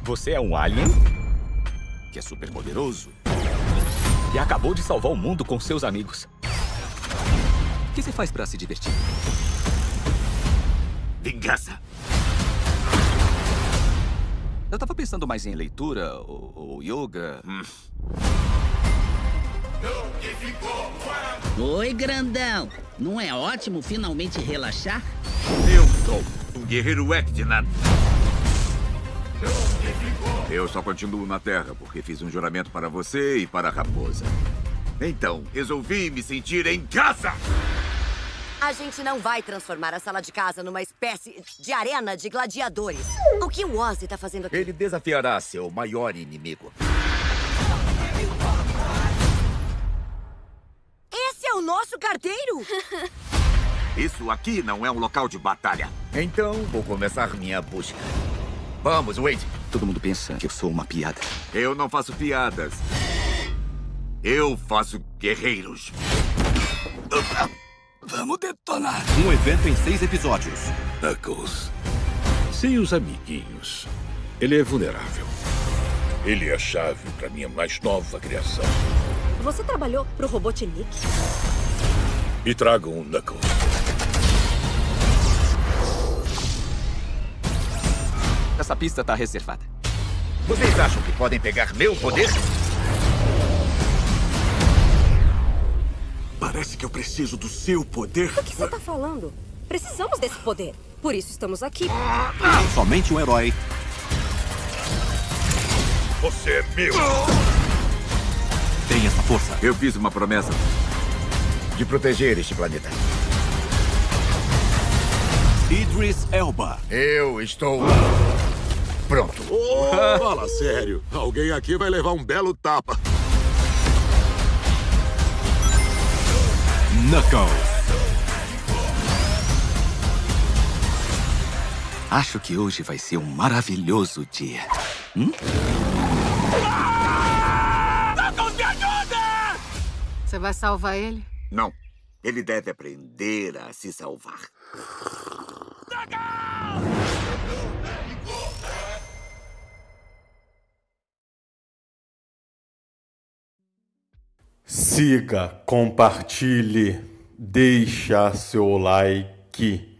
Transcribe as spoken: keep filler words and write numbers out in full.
Você é um alien que é super poderoso e acabou de salvar o mundo com seus amigos. O que você faz pra se divertir? Vingança. Eu tava pensando mais em leitura ou, ou yoga. Hum. Oi, grandão. Não é ótimo finalmente relaxar? Eu sou um guerreiro Ektinan. Eu só continuo na Terra porque fiz um juramento para você e para a raposa. Então, resolvi me sentir em casa! A gente não vai transformar a sala de casa numa espécie de arena de gladiadores. O que o Ozzy tá fazendo aqui? Ele desafiará seu maior inimigo. Esse é o nosso carteiro? Isso aqui não é um local de batalha. Então, vou começar minha busca. Vamos, Wade. Todo mundo pensa que eu sou uma piada. Eu não faço piadas. Eu faço guerreiros. Vamos detonar. Um evento em seis episódios. Knuckles. Sem os amiguinhos, ele é vulnerável. Ele é a chave para minha mais nova criação. Você trabalhou pro Robotnik? Me tragam um Knuckles. Essa pista tá reservada. Vocês acham que podem pegar meu poder? Parece que eu preciso do seu poder. O que você tá falando? Precisamos desse poder. Por isso estamos aqui. Somente um herói. Você é meu. Tem essa força. Eu fiz uma promessa de proteger este planeta. Idris Elba. Eu estou pronto. Oh, fala sério. Alguém aqui vai levar um belo tapa. Knuckles. Acho que hoje vai ser um maravilhoso dia. Hum? Knuckles, me ajuda! Você vai salvar ele? Não. Ele deve aprender a se salvar. Siga, compartilhe, deixa seu like.